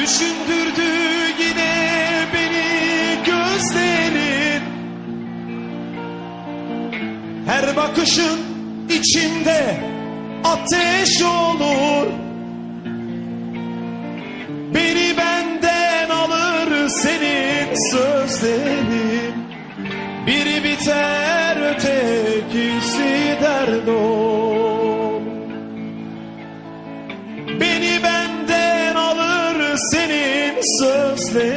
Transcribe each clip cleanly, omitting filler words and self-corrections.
Düşündürdü yine beni gözlerin. Her bakışın içimde ateş olur. Beni benden alır senin sözlerin. Biri biter ötekisi dert olur. Beni benden alır senin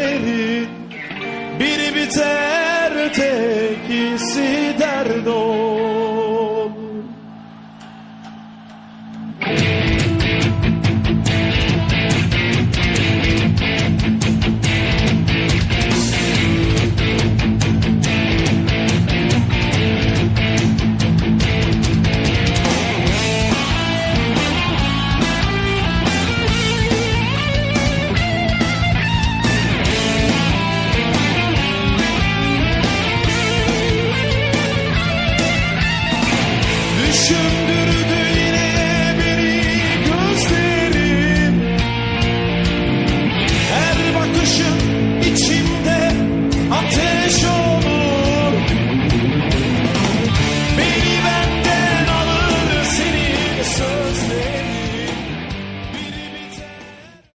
sözlerin. Biri biter ötekisi dert olur.